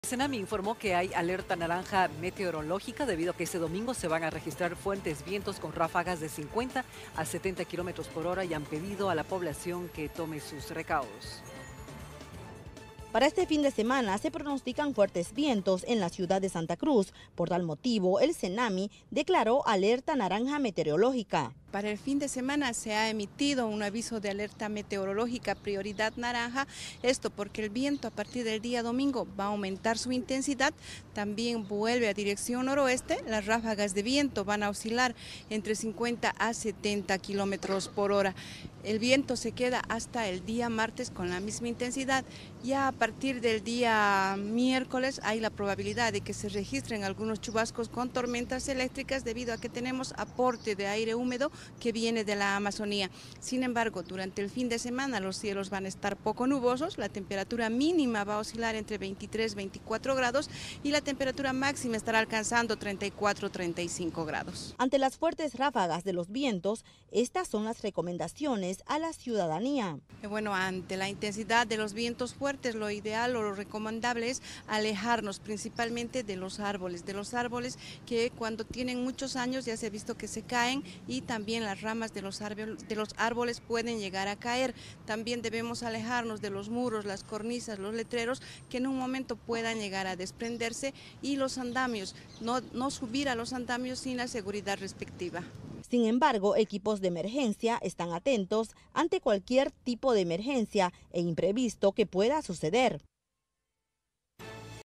Senami informó que hay alerta naranja meteorológica debido a que este domingo se van a registrar fuertes vientos con ráfagas de 50 a 70 kilómetros por hora y han pedido a la población que tome sus recaudos. Para este fin de semana se pronostican fuertes vientos en la ciudad de Santa Cruz. Por tal motivo, el Senami declaró alerta naranja meteorológica. Para el fin de semana se ha emitido un aviso de alerta meteorológica prioridad naranja, esto porque el viento a partir del día domingo va a aumentar su intensidad, también vuelve a dirección noroeste, las ráfagas de viento van a oscilar entre 50 a 70 kilómetros por hora. El viento se queda hasta el día martes con la misma intensidad. Ya a partir del día miércoles hay la probabilidad de que se registren algunos chubascos con tormentas eléctricas debido a que tenemos aporte de aire húmedo que viene de la Amazonía. Sin embargo, durante el fin de semana los cielos van a estar poco nubosos, la temperatura mínima va a oscilar entre 23 y 24 grados y la temperatura máxima estará alcanzando 34-35 grados. Ante las fuertes ráfagas de los vientos, estas son las recomendaciones a la ciudadanía. Bueno, ante la intensidad de los vientos fuertes, lo ideal o lo recomendable es alejarnos principalmente de los árboles que cuando tienen muchos años ya se ha visto que se caen y también las ramas de los árboles pueden llegar a caer. También debemos alejarnos de los muros, las cornisas, los letreros que en un momento puedan llegar a desprenderse y los andamios, no subir a los andamios sin la seguridad respectiva. Sin embargo, equipos de emergencia están atentos ante cualquier tipo de emergencia e imprevisto que pueda suceder.